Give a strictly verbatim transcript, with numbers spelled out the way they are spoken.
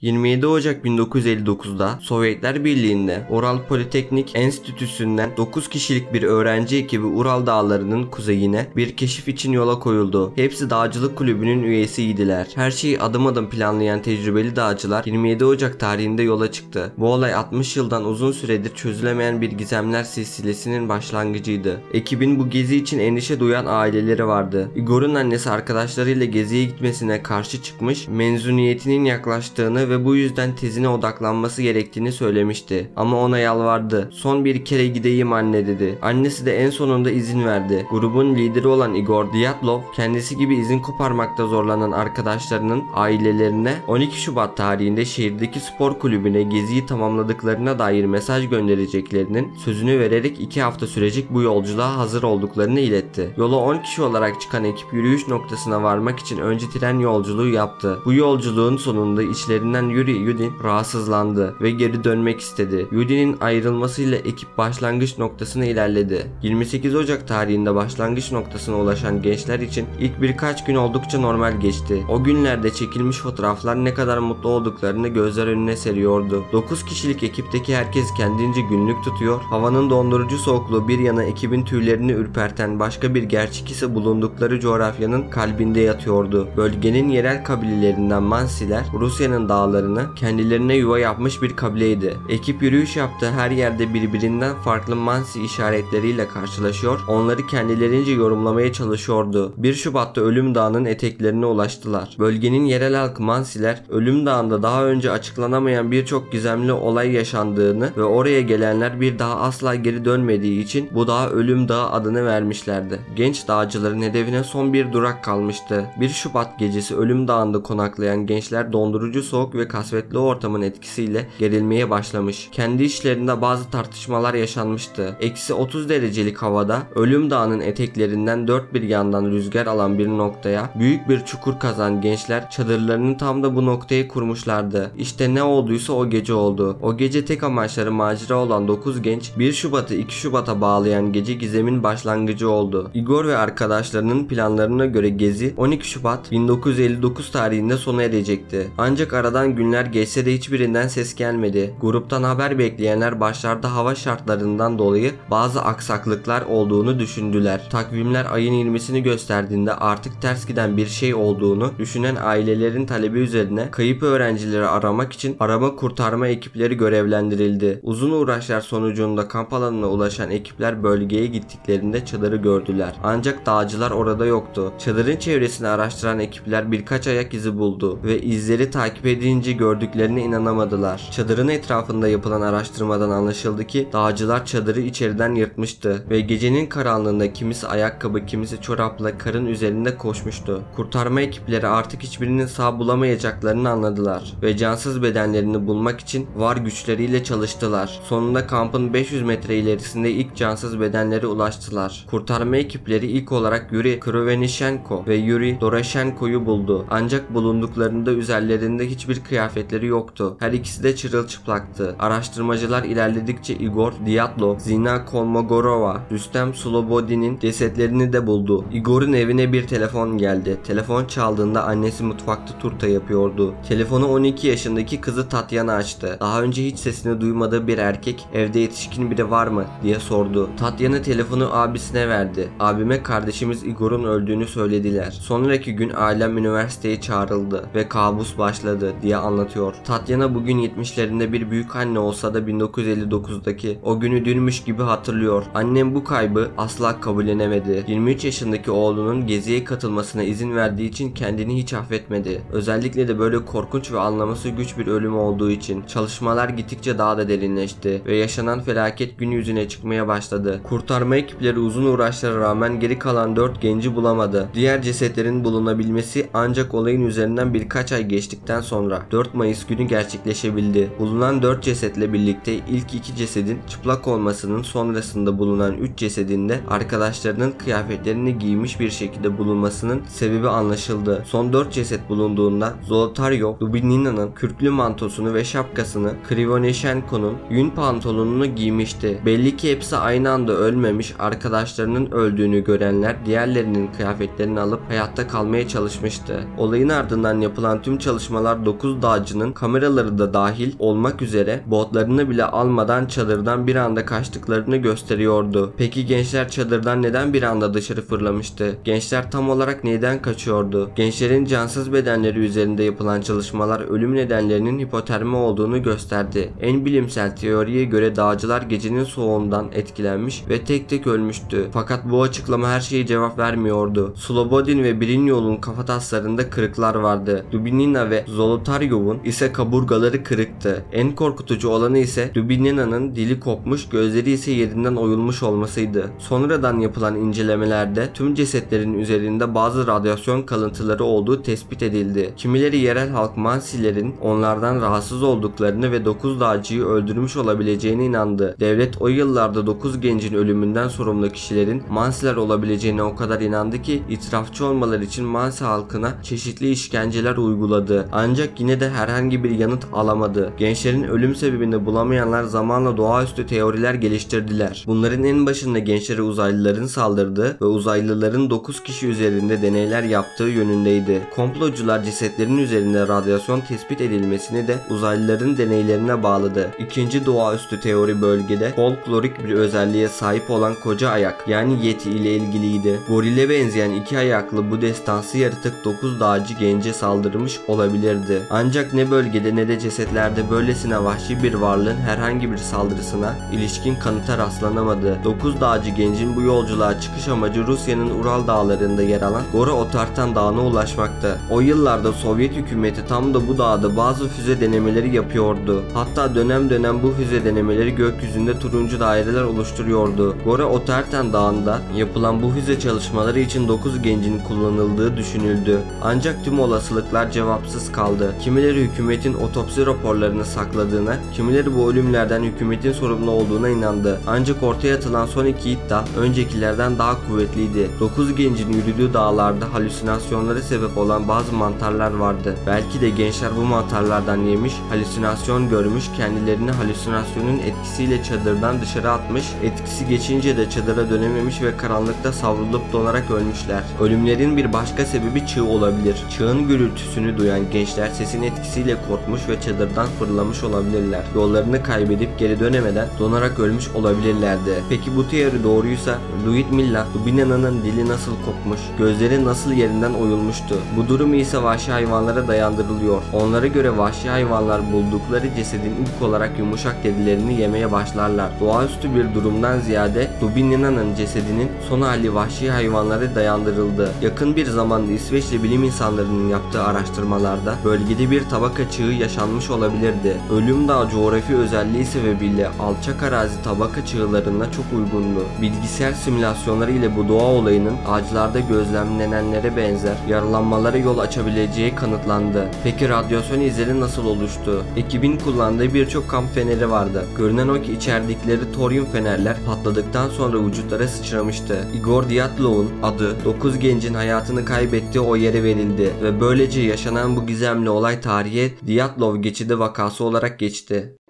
yirmi yedi Ocak bin dokuz yüz elli dokuz'da Sovyetler Birliği'nde Ural Politeknik Enstitüsü'nden dokuz kişilik bir öğrenci ekibi Ural Dağları'nın kuzeyine bir keşif için yola koyuldu. Hepsi dağcılık kulübünün üyesiydiler. Her şeyi adım adım planlayan tecrübeli dağcılar yirmi yedi Ocak tarihinde yola çıktı. Bu olay altmış yıldan uzun süredir çözülemeyen bir gizemler silsilesinin başlangıcıydı. Ekibin bu gezi için endişe duyan aileleri vardı. Igor'un annesi arkadaşlarıyla geziye gitmesine karşı çıkmış, mezuniyetinin yaklaştığını ve bu yüzden tezine odaklanması gerektiğini söylemişti. Ama ona yalvardı. "Son bir kere gideyim anne," dedi. Annesi de en sonunda izin verdi. Grubun lideri olan Igor Dyatlov, kendisi gibi izin koparmakta zorlanan arkadaşlarının ailelerine on iki Şubat tarihinde şehirdeki spor kulübüne geziyi tamamladıklarına dair mesaj göndereceklerinin sözünü vererek iki hafta sürecek bu yolculuğa hazır olduklarını iletti. Yola on kişi olarak çıkan ekip yürüyüş noktasına varmak için önce tren yolculuğu yaptı. Bu yolculuğun sonunda içlerinden Yuri Yudin rahatsızlandı ve geri dönmek istedi. Yudin'in ayrılmasıyla ekip başlangıç noktasına ilerledi. yirmi sekiz Ocak tarihinde başlangıç noktasına ulaşan gençler için ilk birkaç gün oldukça normal geçti. O günlerde çekilmiş fotoğraflar ne kadar mutlu olduklarını gözler önüne seriyordu. dokuz kişilik ekipteki herkes kendince günlük tutuyor. Havanın dondurucu soğukluğu bir yana ekibin tüylerini ürperten başka bir gerçek ise bulundukları coğrafyanın kalbinde yatıyordu. Bölgenin yerel kabilelerinden Mansiler, Rusya'nın dağlarını kendilerine yuva yapmış bir kabileydi. Ekip yürüyüş yaptığı her yerde birbirinden farklı Mansi işaretleriyle karşılaşıyor, onları kendilerince yorumlamaya çalışıyordu. bir Şubat'ta Ölüm Dağı'nın eteklerine ulaştılar. Bölgenin yerel halkı Mansiler, Ölüm Dağı'nda daha önce açıklanamayan birçok gizemli olay yaşandığını ve oraya gelenler bir daha asla geri dönmediği için bu dağa Ölüm Dağı adını vermişlerdi. Genç dağcıların hedefine son bir durak kalmıştı. bir Şubat gecesi Ölüm Dağı'nda konaklayan gençler dondurucu soğuk ve kasvetli ortamın etkisiyle gerilmeye başlamış. Kendi işlerinde bazı tartışmalar yaşanmıştı. Eksi otuz derecelik havada Ölüm Dağı'nın eteklerinden dört bir yandan rüzgar alan bir noktaya büyük bir çukur kazan gençler çadırlarını tam da bu noktaya kurmuşlardı. İşte ne olduysa o gece oldu. O gece tek amaçları macera olan dokuz genç bir Şubat'ı iki Şubat'a bağlayan gece gizemin başlangıcı oldu. Igor ve arkadaşlarının planlarına göre gezi on iki Şubat bin dokuz yüz elli dokuz tarihinde sona erecekti. Ancak aradan günler geçse de hiçbirinden ses gelmedi. Gruptan haber bekleyenler başlarda hava şartlarından dolayı bazı aksaklıklar olduğunu düşündüler. Takvimler ayın yirmisini gösterdiğinde artık ters giden bir şey olduğunu düşünen ailelerin talebi üzerine kayıp öğrencileri aramak için arama kurtarma ekipleri görevlendirildi. Uzun uğraşlar sonucunda kamp alanına ulaşan ekipler bölgeye gittiklerinde çadırı gördüler. Ancak dağcılar orada yoktu. Çadırın çevresini araştıran ekipler birkaç ayak izi buldu ve izleri takip edince gördüklerine inanamadılar. Çadırın etrafında yapılan araştırmadan anlaşıldı ki dağcılar çadırı içeriden yırtmıştı ve gecenin karanlığında kimisi ayakkabı, kimisi çorapla karın üzerinde koşmuştu. Kurtarma ekipleri artık hiçbirinin sağ bulamayacaklarını anladılar ve cansız bedenlerini bulmak için var güçleriyle çalıştılar. Sonunda kampın beş yüz metre ilerisinde ilk cansız bedenlere ulaştılar. Kurtarma ekipleri ilk olarak Yuri Krovenishenko ve Yuri Doroshenko'yu buldu. Ancak bulunduklarında üzerlerinde hiçbir kıyafetleri yoktu. Her ikisi de çırılçıplaktı. Araştırmacılar ilerledikçe Igor Dyatlov, Zina Kolmogorova, Rüstem Slobodin'in cesetlerini de buldu. Igor'un evine bir telefon geldi. Telefon çaldığında annesi mutfakta turta yapıyordu. Telefonu on iki yaşındaki kızı Tatyana açtı. Daha önce hiç sesini duymadığı bir erkek "Evde yetişkin biri var mı?" diye sordu. Tatyana telefonu abisine verdi. "Abime kardeşimiz Igor'un öldüğünü söylediler. Sonraki gün ailem üniversiteye çağrıldı ve kabus başladı," diye anlatıyor. Tatyana bugün yetmişlerinde bir büyük anne olsa da bin dokuz yüz elli dokuzdaki o günü dünmüş gibi hatırlıyor. "Annem bu kaybı asla kabullenemedi. yirmi üç yaşındaki oğlunun geziye katılmasına izin verdiği için kendini hiç affetmedi. Özellikle de böyle korkunç ve anlaması güç bir ölüm olduğu için." Çalışmalar gittikçe daha da derinleşti ve yaşanan felaket gün yüzüne çıkmaya başladı. Kurtarma ekipleri uzun uğraşlara rağmen geri kalan dört genci bulamadı. Diğer cesetlerin bulunabilmesi ancak olayın üzerinden birkaç ay geçtikten sonra dört Mayıs günü gerçekleşebildi. Bulunan dört cesetle birlikte ilk iki cesedin çıplak olmasının sonrasında bulunan üç cesedin de arkadaşlarının kıyafetlerini giymiş bir şekilde bulunmasının sebebi anlaşıldı. Son dört ceset bulunduğunda Zolotaryov, Dubinina'nın kürklü mantosunu ve şapkasını, Krivoneshenko'nun yün pantolonunu giymişti. Belli ki hepsi aynı anda ölmemiş, arkadaşlarının öldüğünü görenler diğerlerinin kıyafetlerini alıp hayatta kalmaya çalışmıştı. Olayın ardından yapılan tüm çalışmalar dokuz dokuz dağcının kameraları da dahil olmak üzere botlarını bile almadan çadırdan bir anda kaçtıklarını gösteriyordu. Peki gençler çadırdan neden bir anda dışarı fırlamıştı? Gençler tam olarak neyden kaçıyordu? Gençlerin cansız bedenleri üzerinde yapılan çalışmalar ölüm nedenlerinin hipotermi olduğunu gösterdi. En bilimsel teoriye göre dağcılar gecenin soğuğundan etkilenmiş ve tek tek ölmüştü. Fakat bu açıklama her şeye cevap vermiyordu. Slobodin ve Brignol'un kafataslarında kırıklar vardı. Dubinina ve Zolotaryov'un ise kaburgaları kırıktı. En korkutucu olanı ise Dubinina'nın dili kopmuş, gözleri ise yerinden oyulmuş olmasıydı. Sonradan yapılan incelemelerde tüm cesetlerin üzerinde bazı radyasyon kalıntıları olduğu tespit edildi. Kimileri yerel halk Mansilerin onlardan rahatsız olduklarını ve dokuz dağcıyı öldürmüş olabileceğine inandı. Devlet o yıllarda dokuz gencin ölümünden sorumlu kişilerin Mansiler olabileceğine o kadar inandı ki itirafçı olmaları için Mansi halkına çeşitli işkenceler uyguladı. Ancak yine de herhangi bir yanıt alamadı. Gençlerin ölüm sebebini bulamayanlar zamanla doğaüstü teoriler geliştirdiler. Bunların en başında gençlere uzaylıların saldırdığı ve uzaylıların dokuz kişi üzerinde deneyler yaptığı yönündeydi. Komplocular cesetlerin üzerinde radyasyon tespit edilmesini de uzaylıların deneylerine bağladı. İkinci doğaüstü teori bölgede folklorik bir özelliğe sahip olan koca ayak yani Yeti ile ilgiliydi. Gorile benzeyen iki ayaklı bu destansı yaratık dokuz dağcı gence saldırmış olabilirdi. Ancak ne bölgede ne de cesetlerde böylesine vahşi bir varlığın herhangi bir saldırısına ilişkin kanıta rastlanamadı. dokuz dağcı gencin bu yolculuğa çıkış amacı Rusya'nın Ural dağlarında yer alan Gora Otartan Dağı'na ulaşmaktı. O yıllarda Sovyet hükümeti tam da bu dağda bazı füze denemeleri yapıyordu. Hatta dönem dönem bu füze denemeleri gökyüzünde turuncu daireler oluşturuyordu. Gora Otartan Dağı'nda yapılan bu füze çalışmaları için dokuz gencin kullanıldığı düşünüldü. Ancak tüm olasılıklar cevapsız kaldı. Kimileri hükümetin otopsi raporlarını sakladığına, kimileri bu ölümlerden hükümetin sorumlu olduğuna inandı. Ancak ortaya atılan son iki iddia öncekilerden daha kuvvetliydi. dokuz gencin yürüdüğü dağlarda halüsinasyonlara sebep olan bazı mantarlar vardı. Belki de gençler bu mantarlardan yemiş, halüsinasyon görmüş, kendilerini halüsinasyonun etkisiyle çadırdan dışarı atmış, etkisi geçince de çadıra dönememiş ve karanlıkta savrulup donarak ölmüşler. Ölümlerin bir başka sebebi çığ olabilir. Çığın gürültüsünü duyan gençler sesin etkisiyle korkmuş ve çadırdan fırlamış olabilirler. Yollarını kaybedip geri dönemeden donarak ölmüş olabilirlerdi. Peki bu teori doğruysa Lyudmila Dubinina'nın dili nasıl kopmuş, gözleri nasıl yerinden oyulmuştu? Bu durum ise vahşi hayvanlara dayandırılıyor. Onlara göre vahşi hayvanlar buldukları cesedin ilk olarak yumuşak derilerini yemeye başlarlar. Doğaüstü bir durumdan ziyade Dubinina'nın cesedinin son hali vahşi hayvanlara dayandırıldı. Yakın bir zamanda İsveçli bilim insanlarının yaptığı araştırmalarda bölgede bir tabaka çığı yaşanmış olabilirdi. Ölüm Dağı coğrafi özelliği sebebiyle alçak arazi tabaka çığlarına çok uygundu. Bilgisayar simülasyonları ile bu doğa olayının ağaçlarda gözlemlenenlere benzer yaralanmalara yol açabileceği kanıtlandı. Peki radyasyon izleri nasıl oluştu? Ekibin kullandığı birçok kamp feneri vardı. Görünen o ki içerdikleri toryum fenerler patladıktan sonra vücutlara sıçramıştı. Igor Dyatlov'un adı dokuz gencin hayatını kaybettiği o yere verildi ve böylece yaşanan bu gizemli olay tarihe Dyatlov geçidi vakası olarak geçti.